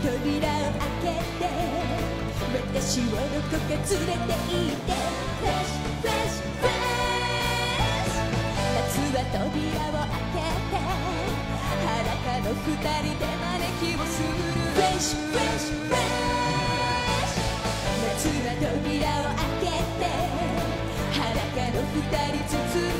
扉を開けて私をどこか連れて行ってフレッシュフレッシュフレッシュ夏は扉を開けて裸の二人で招きをするフレッシュフレッシュフレッシュ夏は扉を開けて裸の二人ずつ